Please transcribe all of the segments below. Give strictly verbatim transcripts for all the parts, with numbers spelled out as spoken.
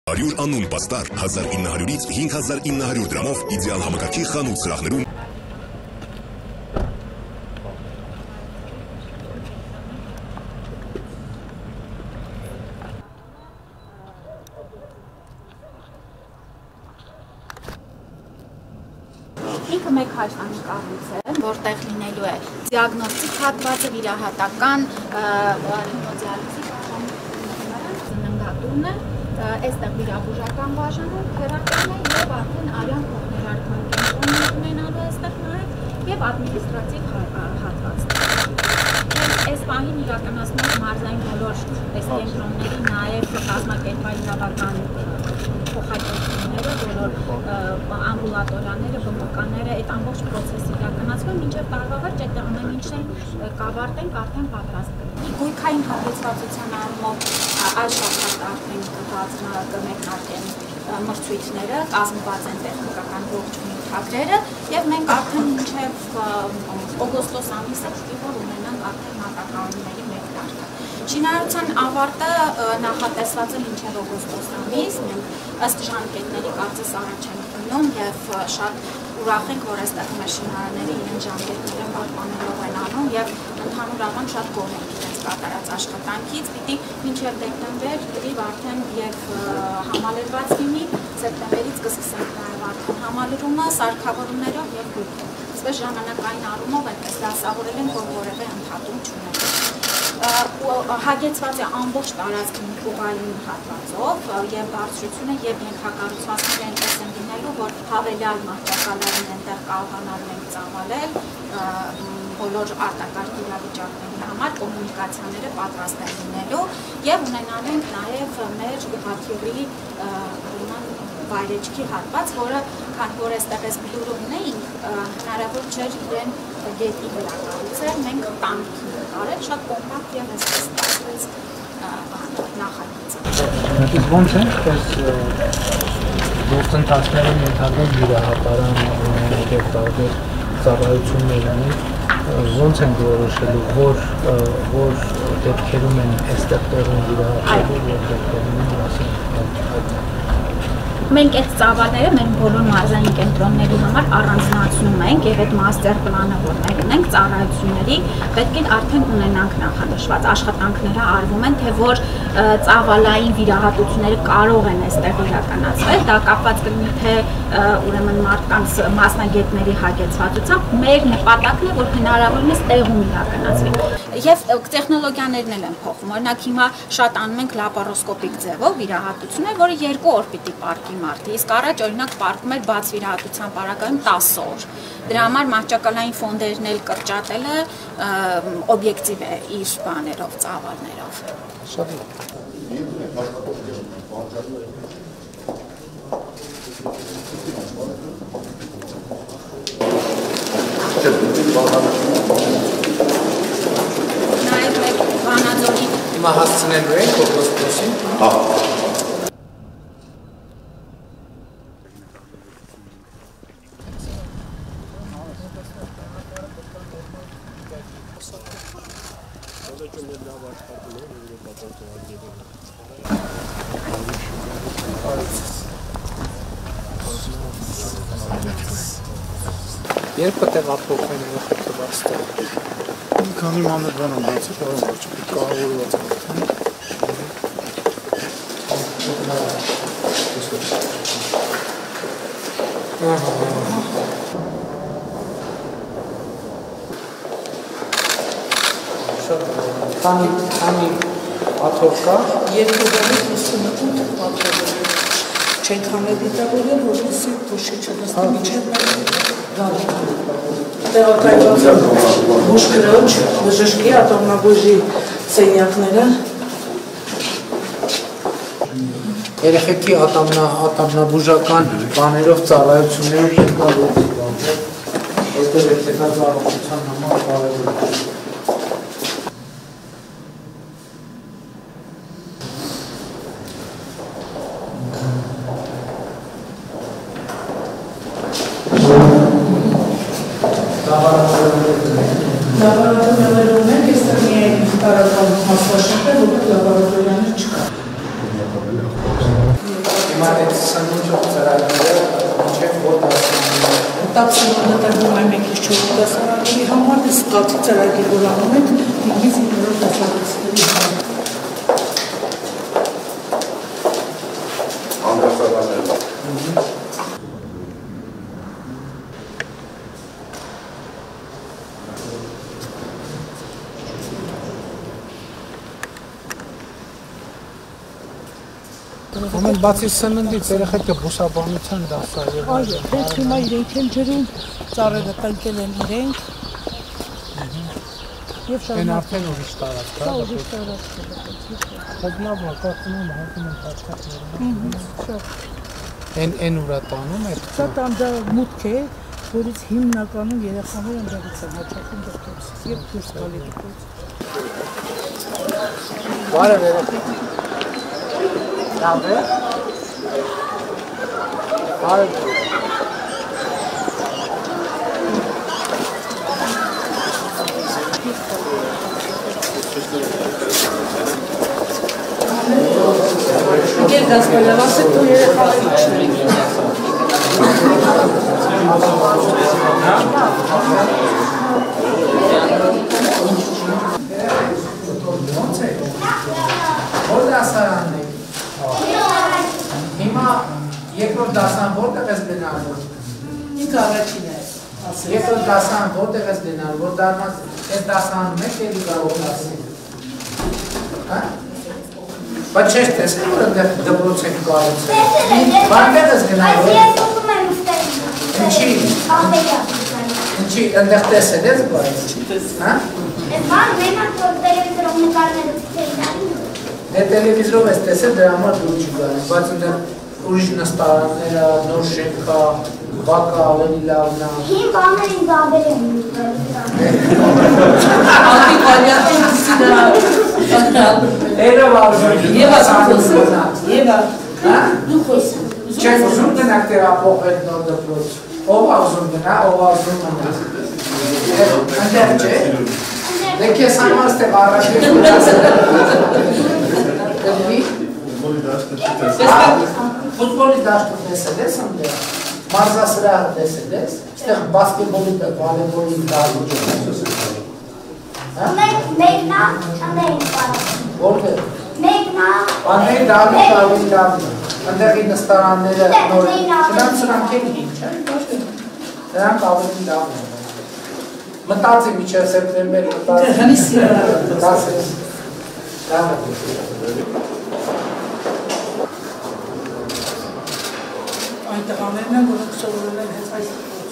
հարյուր անուն պաստար հազար ինը հարյուրից հինգ հազար ինը հարյուր դրամով իդեալ համակարգի խանութ սրահներում Ինքը մեկ հայտնի կառույց է, որտեղ լինելու է դիագնոստիկ հատվածը, վիրահատական, հեմոդիալիզի ծննդատունը, այստեղ վիրաբուժական բաժանը, թերապիան է եւ արդեն արյան փոխներարկման կենտրոնն ունենալու է այստեղ նաեւ եւ ադմինիստրատիվ հատվածներ։ Այս պահին իրականացնող մարզային բոլոր այս կենտրոնների նաեւ կազմակերպային փոխադրությունները, բոլոր ամբուլատորիաները, բնականները, այդ ամբողջ process-ը իրականացվում, մինչև տարվա վերջ այդ ամեն ինչն կավարտենք, արդեն պատրաստ կլինի։ Գույքային հագեցվածության առումով այլ շաբաթ արդեն կմեկնարկեն մրցույթները, կազմված են տեխնիկական ողջ նյութագրերը եւ մենք արդեն մինչեւ օգոստոս ամիսը պետք է ունենանք արդեն մատականների մեկնարկը։ Շինարարության ավարտը նախատեսված է մինչև օգոստոս ամիս, մենք ըստ ժամկետների կարծես առաջ ենք գնում եւ շատ ուրախ ենք, որ այստեղ մեր շինարարները իրենց ժամկետները պահպանելով են անում եւ ընդհանուր առմամբ շատ գոհ ենք իրենց կատարած աշխատանքից։ Պիտի մինչև դեկտեմբեր լրիվ արդեն եւ համալրված լինի, սեպտեմբերից կսկսենք նաեւ արդեն համալրումը, սարքավորումներով եւ գույքով։ Այսպես ժամանակային առումով այդպես դասավորել են, որ որևէ ընդհատում չունենք։ Հագեցված է ամբողջ տարածքին փուղային հատվածով եւ բարձրությունը եւ ենթակառուցվածքները այնպես են լինելու, որ հավելյալ մահճակալային այնտեղ կարողանալու ենք ծավալել բոլոր արտակարգ իրավիճակների համար կոմունիկացիաները պատրաստ են լինելու եւ ունենալու ենք նաեւ մեր հաթյուրի վայրեջքի հատված, որը քանի որ այստեղ էս բլուրը ունեինք, հնարավոր չէր իրեն գետի վրա կառուցել, մենք տանիք ենք արել, շատ կոմպակտ եւ այսպես ստացվեց նախագիծը։ Իսկ ո՞նց է, այս գործընթացները ենթադրում վիրահատարան եւ տարբեր ծառայություններ ունի, ո՞նց են որոշելու, որ որ դեպքերում են այստեղ տեղում վիրահատելու եւ դեպքերում մասին Մենք այդ ծավալները մեր բոլոր մարզային կենտրոնների համար առանձնացնում ենք եւ այդ մաստեր պլանը, որ մենք ունենք ծառայությունների, պետք է արդեն ունենանք նախանշված աշխատանքները արվում են, թե որ ծավալային վիրահատությունները կարող են այստեղ իրականացվել, դա կապված կլինի թե ուրեմն մարդկանց մասնագետների հագեցվածությամբ, մեր նպատակն է, որ հնարավորինս տեղում իրականացվի։ Եվ տեխնոլոգիաներն էլ են փոխվում, օրինակ հիմա շատ անում ենք լապարոսկոպիկ ձևով վիրահատություններ, որը երկու օր պիտի պարկի մարդը, իսկ առաջ օրինակ պարկում էր բաց վիրահատության պարագայում տասը օր։ Դրա համար մահճակալային ֆոնդերն էլ կրճատելը օբյեկտիվ է իր բաներով, ծավալներով։ Շատ լավ։ Նաև մեկ Վանաձորի Հիմա հասցնելու ենք օգոստոսին։ Հա։ Երբ կտեղափոխվեն ուղղակի վաստը։ Մի քանի մանր բան եմ բացել, որոնք ոչ պիտի կառավարված են։ Քանի քանի աթոռ կա։ երկու դարից ութսունութ աթոռ չենք համեդիտավորել, որպեսզի փոշի չլսնի միջև տեղակայված բուժ քրոջ, բժշկի ատոմնաբույժի սենյակները Երեխեքի ատամնաբուժական բաներով ծառայությունները հիմնավորվում են։ Որտեղ երեխեքների առողջության համար կարևոր է։ Լաբորատորիաներ ունենք, այստեղ միայն տարական մասնաշենք է, որտեղ լաբորատորիաներ չկա։ Մարեց սնունդը ծրագիրը մինչև որ դասարանները։ Տաքսիոնը դառնում է մեկ քիչ չորս դասարանների համար, իսկ կաթի ծրագիր որ անում ենք, ինքնից ինքնուրույն դասարանների համար։ Ամեն բացի սննդից երեխեքը բուսաբանության դասա եւ Այո, դες հիմա իրենք են ջրում, ծառերը տնկել են իրենք։ Եվ են արդեն ուրիշ տարածք, հա։ ուրիշ տարածք է։ Լավ, կարծում եմ հայտնում են պատկերները։ Են են ուրա տանում է։ Սա տանդա մուտք է, որից հիմնականում երեխաները ընդդեղից են հաճախում դպրոց եւ դուրս գալի դպրոց։ Բարև երեխեք։ Լավ է։ Բարև։ Եկեք դասվելավ, ասեք դու երեխաների չնեք։ Որ դասարանն է։ Հիմա երկրորդ դասարան որտեղ ես գնալու։ Ինքը առաջին է։ Երկրորդ դասարան որտեղ ես գնալու, որ դառնաս այս դասարանում եք էլի կարող դասել։ Հա։ Բայց չես տեսել, որ այնտեղ դպրոց եք կառուցել։ Որտեղ ես գնալու։ Ինչի։ Ինչի այնտեղ տեսել ես բայց։ Հա։ Ես բան մենակ որ տելևիզորով նկարները ցույց Դե տելևիզորով ես տեսել, դրա համար դուր չի գալիս, բայց այնտեղ ուրիշ նստարանները, նոր շենքա, բակը ավելի լավն է։ Հին բաներին դաբեր են Ալի վարիանտին սիդա։ Երևա ուզում։ Եվա սանոսը։ Եվա։ Հա։ Դու խոս։ Չես ուզում գնաք տեղափոխել նոր դպրոց։ Ով է ուզում գնա, ով է ուզում մնա։ Այնտեղ չէ։ Դե քեզ համար ստեղ առաջին դեպի ֆուտբոլի դաշտը տեսել ես այնտեղ։ Մարզասրահը տեսել ես։ Այստեղ բասկետբոլի, վոլեյբոլի դաշտը։ Մեկնա, չանդային պարը։ Որտե՞ղ։ Մեկնա։ Անհետ դալու դալու դալու։ Այնտեղի նստարանները նոր։ Նրանք սրանք են հին, չէ՞։ Նրանք ավելի լավ են։ Մտածի միջև սեպտեմբեր մտածի։ Հնի սիրա։ Դասես։ Լավ է։ Այն տղաներն են, որոնք սովորել են հենց այս դպրոց։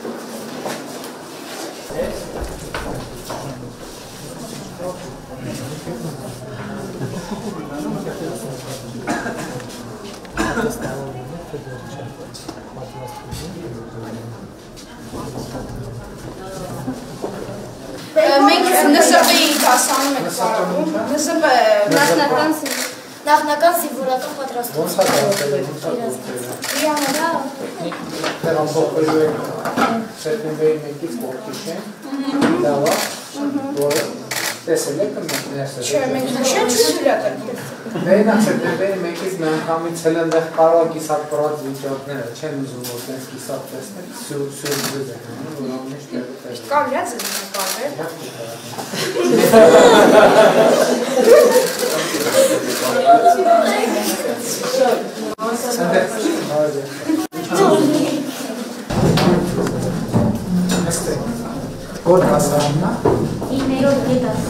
Մենք ՆՍՊ-ի դասանում ենք վարում, ՆՍՊ Նախնական նախնական սիմվոլական պատրաստում։ Ոնց է դասել։ Իրանա։ Տեղափոխվելու եք սեպտեմբերի մեկից ողջիշ են։ Լավ է։ Որը տեսել եք ներսը։ Չէ, մենք նշել չսիրակ ենք։ Մենակ սեպտեմբերի մեկից մի անգամից էլ այնտեղ կարող կիսատ պրոց վիճակները չեն ուզում որ տես կիսատ տեսնել, սյուր սյուր դուզ են անում, որ ամենիշ տեղը տեսնել։ Կարյաց է նկարվել։ Որ դասարանն է։ Իններորդ դասը։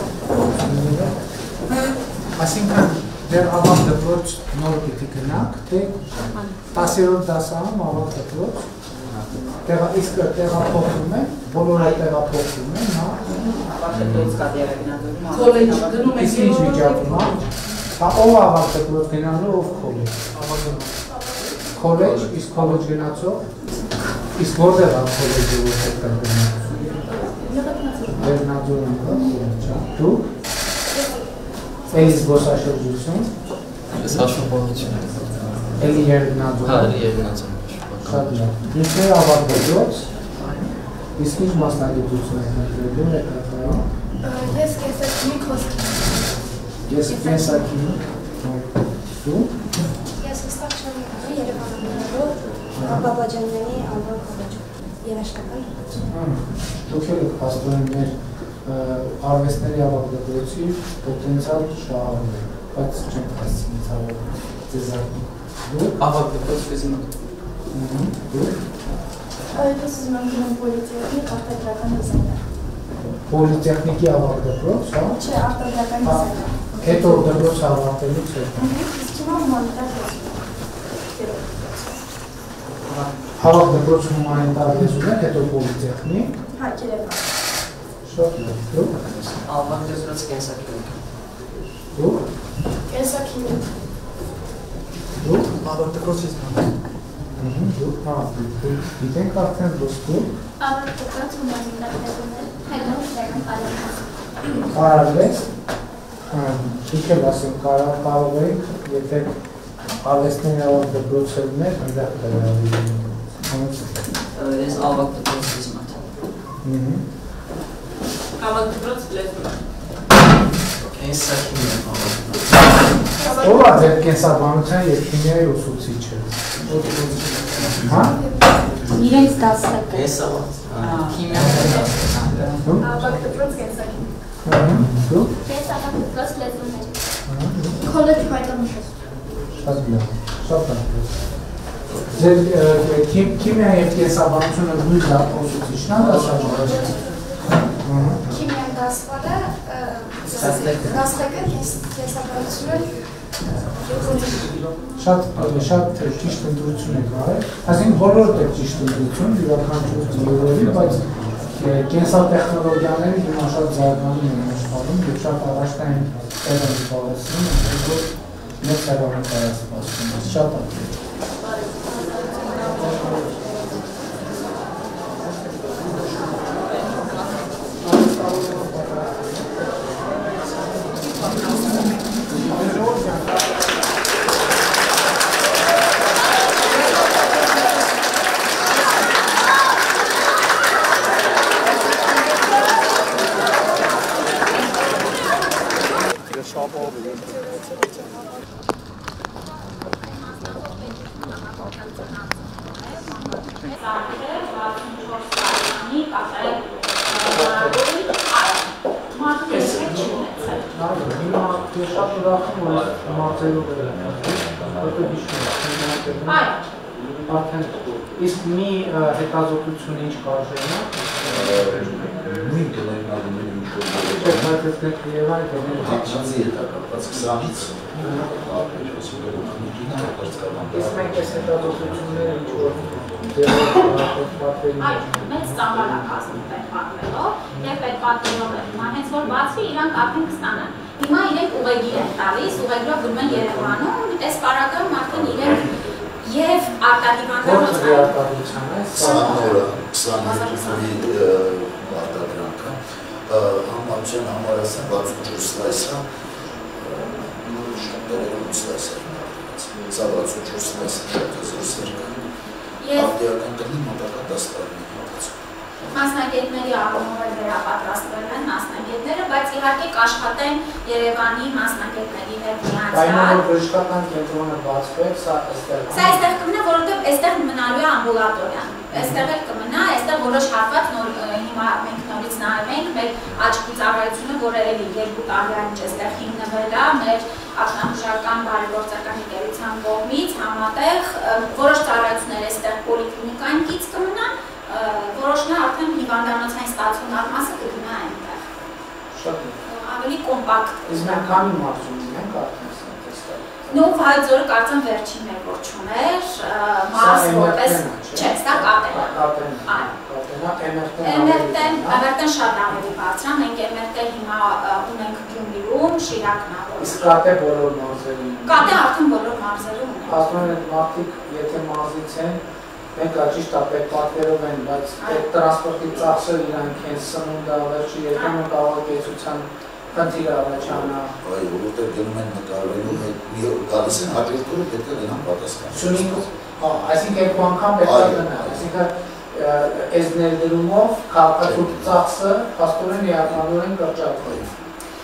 Այսինքն դեռ ավակ դպրոց նոր պիտի գնաք, թե տասերորդ դասարանում ավակ դպրոց տեղա իսկ տեղափոխվում են, բոլորը տեղափոխվում են, հա։ Ավակ դպրոց կա դերագնալու։ Քոլեջ գնում եք Իսկ ինչ վիճակում է։ Հա ով ավակ դպրոց գնալու, ով քոլեջ։ Քոլեջ, իսկ քոլեջ գնացող, իսկ որտեղ է քոլեջը որտեղ կա գնացող։ Վերնաձորում կա քոլեջ, դու։ Էլի զբոսաշրջություն։ Ես հաշվապահություն եմ։ Էլի Երնաձոր։ Հա, էլի Երնաձոր։ Շատ լավ։ Մյուսները ավակ դպրոց։ Իսկ ինչ մասնագիտություն եք ընտրելու եք այդտեղ։ Ես կեսակի խոսք։ Ես կեսակի։ Դու։ Ես հստակ չեմ Բաբաջանյանի անվան քոլեջը երաշտական։ Դուք եք փաստորեն մեր արվեստների ավագ դպրոցի պոտենցիալ շահառուներ, բայց չենք հասցնի ցավոք ձեզարդի։ Դուք ավագ դպրոց ֆիզմատ։ Դուք Այս զանգում պոլիտեխնիկ արտադրական դիզայներ։ Պոլիտեխնիկի ավագ դպրոց, հա? Չէ, արտադրական դիզայներ։ Հետո դպրոց ավարտելուց հետո։ Իսկ հիմա հումանիտար Ավագ դպրոց հումանիտար լեզուներ, հետո պոլիտեխնիկ։ Հա, Երևան։ Շատ լավ։ Դուք Ավագ դպրոց կենսաքիմիկ։ Դուք Կենսաքիմիկ։ Դուք Ավագ դպրոց ֆիզմատ։ Դուք հա, գիտենք արդեն ոսկու։ Ավագ դպրոց հումանիտար լեզուներ, հետո շրջական արվեստ։ Արվեստ։ Դուք էլ ասեմ, կարող եք, եթե արվեստների ավագ դպրոցներ, այնտեղ դրավի։ Ես ավագ դպրոց ֆիզմատ։ Ավագ դպրոց լեզուներ։ Կենսաքիմիկ ավագ դպրոց։ Ո՞վ է ձեր կենսաբանության և քիմիայի ուսուցիչը։ Հա? Իրենց դասակը։ Ես ավագ։ Քիմիա դասակը։ Ավագ դպրոց կենսաքիմիկ։ Դուք Ես ավագ դպրոց լեզուներ։ Քոլեջ փայտամշուց։ շատ լավ, շատ լավ։ Ձեր քիմիա և կենսաբանությունը նույն ուսուցիչն է դասավորել։ Քիմիան դասվալը, դասակը կենսաբանությունը Շատ շատ ճիշտ ընտրություն եք արել, այսինքն բոլորդ եք ճիշտ ընտրություն, յուրաքանչյուր ձևերի, բայց կենսատեխնոլոգիաները հիմա շատ զարգանում են աշխարհում և շատ առաջնային տեղ են զբաղեցնում, որ մեծ հեռանկար է սպասում, շատ ակտիվ։ Իսկ մի հետազոտություն ինչ կարժեն է։ Նույն կներնալում են ինչ-որ Բայց ես դեպք Երևանի կներ։ Հատշանցի հետակապված քսանից Իսկ մենք ես հետազոտությունները ինչ-որ ձևով պատվերի մեծ ծավալ է կազմում պետպատվելով և պետպատվելով է հիմա հենց որ բացվի իրանք արդեն կստանան հիմա իրենք ուղեգիր են տալիս, ուղեգիրով գնում են Երևանում այս պարագայում արդեն իրենք և արտադիվաններով Որը արտադրության է քսանորը քսաներկու արտադրանքը համարության համարասն վաթսունչորս սլայսը շատերում սլայսը սա վաթսունչորս սլայսը շատ հզոր սերկը արդիական կնի մոտակա դաս տարի Մասնագետների առումով էլ վերապատրաստվել են մասնագետները, բայց իհարկե կաշխատեն Երևանի մասնագետների հետ միացյալ։ Այն որ բժշկական կենտրոնը բացվեր, սա այստեղ։ Սա այստեղ կմնա, որովհետև այստեղ մնալու է ամբուլատորիան։ Այստեղ էլ կմնա, այստեղ որոշ հատված նոր հիմա մենք նորից նայում ենք մեր աչքի ծառայությունը, որը էլի երկու տարի անց այստեղ հիմնվել է մեր ակնաբուժական բարեգործական ընկերության կողմից համատեղ որոշ ծառայություններ այստեղ պոլիկլինիկային կից կմնան որոշնա արդեն հիվանդանոցային ստացիոնար մասը կգնա այնտեղ։ Շատ ավելի կոմպակտ։ Իսկ մենք քանի մարզում ունենք արդեն սա։ Նո Վայձորը կարծեմ վերջին մեր որ չուներ, մարզ որպես չէ, սա կատեն։ Կատեն։ Այո։ Էմերտեն, Էմերտեն շատ ավելի բարձր է, մենք Էմերտեն հիմա ունենք Գյումրիում, Շիրակն է։ Իսկ կատե բոլոր մարզերում։ Կատե արդեն բոլոր մարզերում ունենք։ Ասում են այդ մարդիկ, եթե մարզից են Մենք ճիշտ է պետ պատվերով են, բայց այդ տրանսպորտի ծախսը իրանք են սնունդը վերջի երբեմն կարող է կեցության խնդիր առաջանա։ Այո, որովհետև գնում են նկարվելու հետ մի օր գալիս են հաջորդ օրը պետք է գնան պատասխան։ Սյունիք, այսինքն երկու անգամ պետք է գնա, այսինքն այս ներդրումով քաղաքացու ծախսը փաստորեն էականորեն կրճատվի։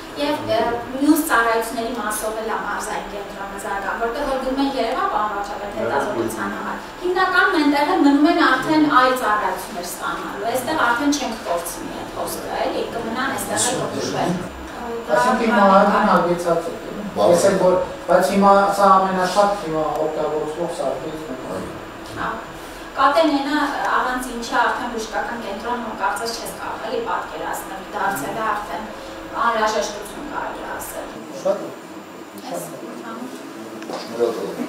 Եվ մյուս ծառայությունների մասով էլ մարզային կենտրոնը զարգանում, որտեղ որ գնում են Երևան, պարոն վարչապետ, հետազոտության համար։ Հիմնականում այնտեղ մնում են արդեն այլ ծառայություններ ստանալու, այստեղ արդեն չենք կորցնի այդ խոսքը, էլի, կմնան այստեղ էլ կոչվեն։ Այսինքն հիմա արդեն հագեցած է։ Տեսեք, որ բայց հիմա սա ամենաշատ հիմա օգտագործվող սարքերից մեկն է։ Կատենենը առանց ինչի արդեն բժշկական կենտրոնը կարծես չես կարող էլի պատկերացնել, դարձել է արդեն անհրաժեշտություն կարելի ասել։ Շատ։ Շնորհակալ եմ։